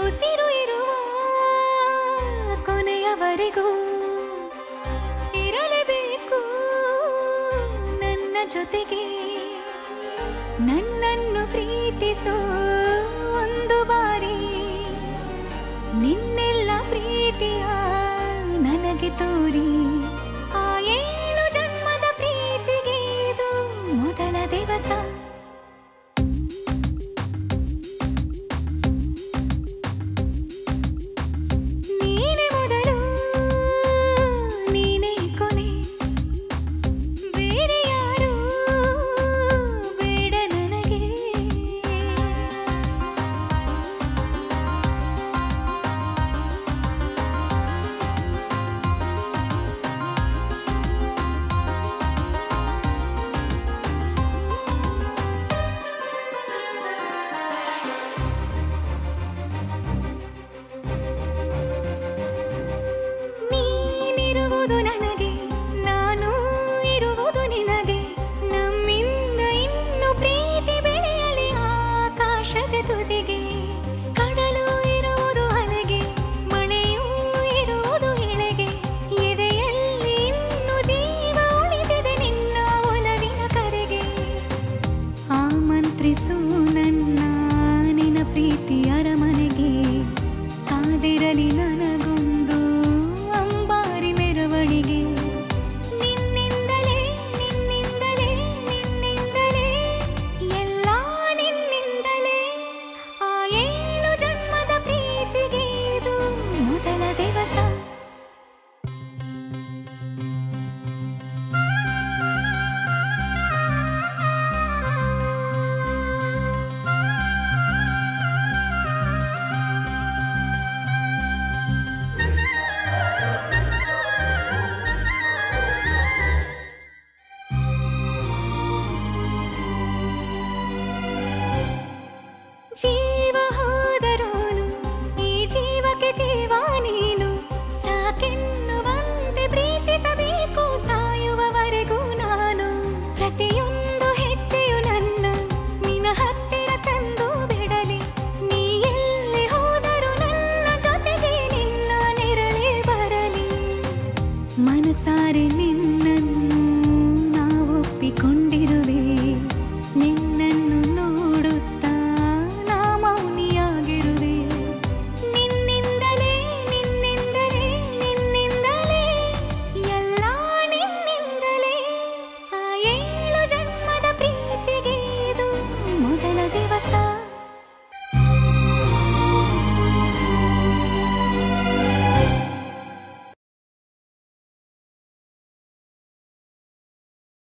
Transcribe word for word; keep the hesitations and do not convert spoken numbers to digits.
ಉಸಿರು ಇರುವ ಕೊನೆಯವರೆಗೂ ಇರಲೇಬೇಕು ನನ್ನ ಜೊತೆಗೆ. ನನ್ನನ್ನು ಪ್ರೀತಿಸೋ ಒಂದು ಬಾರಿ ನಿನ್ನೆಲ್ಲ ಪ್ರೀತಿಯ ನನಗೆ ತೋರಿ. ಆ ಏಳು ಜನ್ಮದ ಪ್ರೀತಿಗೆ ಇದು ಮೊದಲ ದಿವಸ. ನೀನೇ ಮೊದಲು ನೀನೇ ಕೊನೆ, ಬೇರೆ ಯಾರು ಬೇಡ ನನಗೆ. ನೀನಿರುವುದು ನನಗೆ, ನಾನು ಇರುವುದು ನಿನಗೆ. ನಮ್ಮಿಂದ ಇನ್ನು ಪ್ರೀತಿ ಬೆಳೆಯಲಿ ಆಕಾಶದ ತುದಿಗೆ.